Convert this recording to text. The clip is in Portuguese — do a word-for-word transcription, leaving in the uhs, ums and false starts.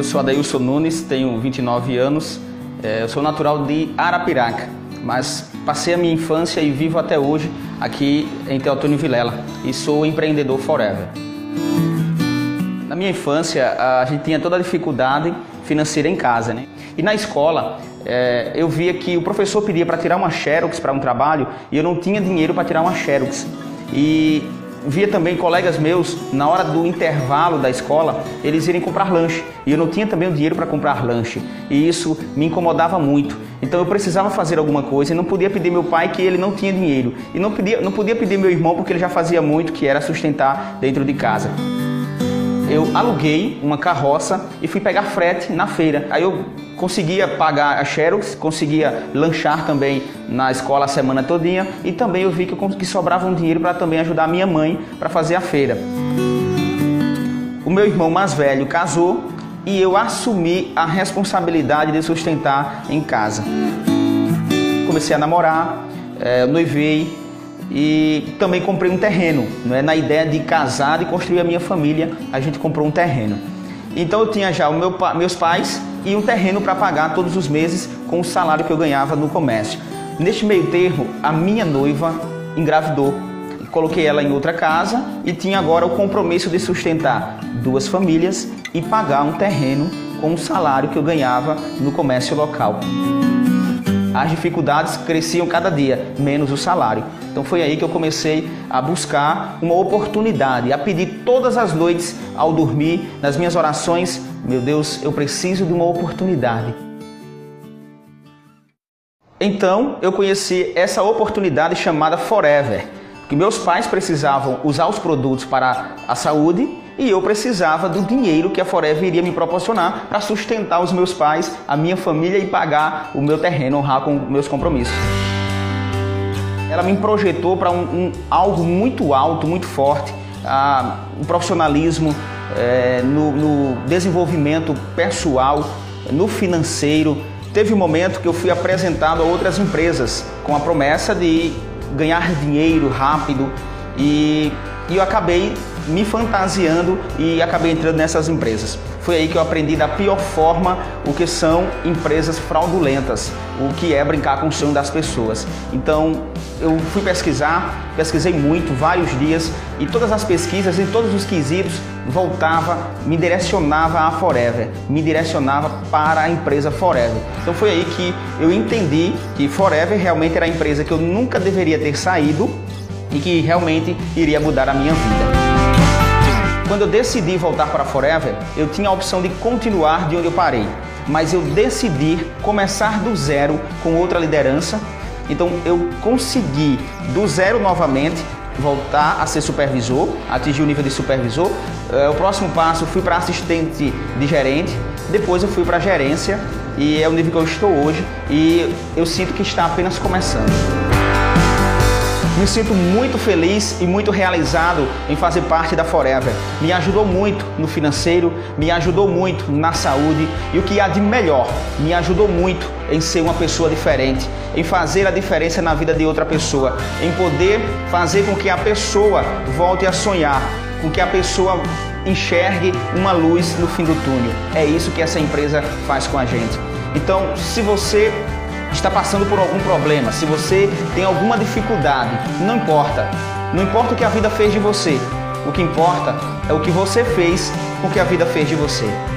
sou Adailson Nunes, tenho vinte e nove anos, eu sou natural de Arapiraca, mas passei a minha infância e vivo até hoje aqui em Teotônio Vilela e sou empreendedor forever. Na minha infância, a gente tinha toda a dificuldade financeira em casa, né? E na escola, é, eu via que o professor pedia para tirar uma xerox para um trabalho e eu não tinha dinheiro para tirar uma xerox. E via também colegas meus, na hora do intervalo da escola, eles irem comprar lanche. E eu não tinha também o dinheiro para comprar lanche. E isso me incomodava muito. Então eu precisava fazer alguma coisa e não podia pedir meu pai, que ele não tinha dinheiro. E não podia, não podia pedir meu irmão, porque ele já fazia muito, que era sustentar dentro de casa. Eu aluguei uma carroça e fui pegar frete na feira. Aí eu conseguia pagar a xerox, conseguia lanchar também na escola a semana todinha e também eu vi que, eu, que sobrava um dinheiro para também ajudar a minha mãe para fazer a feira. O meu irmão mais velho casou e eu assumi a responsabilidade de sustentar em casa. Comecei a namorar, é, noivei e também comprei um terreno, não é? Na ideia de casar e construir a minha família, a gente comprou um terreno. Então eu tinha já o meu, meus pais e um terreno para pagar todos os meses com o salário que eu ganhava no comércio. Neste meio termo, a minha noiva engravidou. Coloquei ela em outra casa e tinha agora o compromisso de sustentar duas famílias e pagar um terreno com o salário que eu ganhava no comércio local. As dificuldades cresciam cada dia, menos o salário. Então foi aí que eu comecei a buscar uma oportunidade, a pedir todas as noites ao dormir, nas minhas orações, meu Deus, eu preciso de uma oportunidade. Então eu conheci essa oportunidade chamada Forever, que meus pais precisavam usar os produtos para a saúde e eu precisava do dinheiro que a Forever iria me proporcionar para sustentar os meus pais, a minha família e pagar o meu terreno, honrar com meus compromissos. Ela me projetou para um, um, algo muito alto, muito forte, ah, um profissionalismo, é, no, no desenvolvimento pessoal, no financeiro. Teve um momento que eu fui apresentado a outras empresas com a promessa de ganhar dinheiro rápido e, e eu acabei me fantasiando e acabei entrando nessas empresas. Foi aí que eu aprendi da pior forma o que são empresas fraudulentas, o que é brincar com o sonho das pessoas. Então eu fui pesquisar, pesquisei muito, vários dias, e todas as pesquisas, em todos os quesitos, voltava, me direcionava a Forever, me direcionava para a empresa Forever. Então foi aí que eu entendi que Forever realmente era a empresa que eu nunca deveria ter saído e que realmente iria mudar a minha vida. Quando eu decidi voltar para a Forever, eu tinha a opção de continuar de onde eu parei, mas eu decidi começar do zero com outra liderança. Então eu consegui do zero novamente voltar a ser supervisor, atingir o nível de supervisor. O próximo passo, fui para assistente de gerente, depois eu fui para gerência e é o nível que eu estou hoje e eu sinto que está apenas começando. Me sinto muito feliz e muito realizado em fazer parte da Forever. Me ajudou muito no financeiro, me ajudou muito na saúde e o que há de melhor, me ajudou muito em ser uma pessoa diferente, em fazer a diferença na vida de outra pessoa, em poder fazer com que a pessoa volte a sonhar, com que a pessoa enxergue uma luz no fim do túnel. É isso que essa empresa faz com a gente. Então, se você está passando por algum problema, se você tem alguma dificuldade, não importa. Não importa o que a vida fez de você. O que importa é o que você fez com o que a vida fez de você.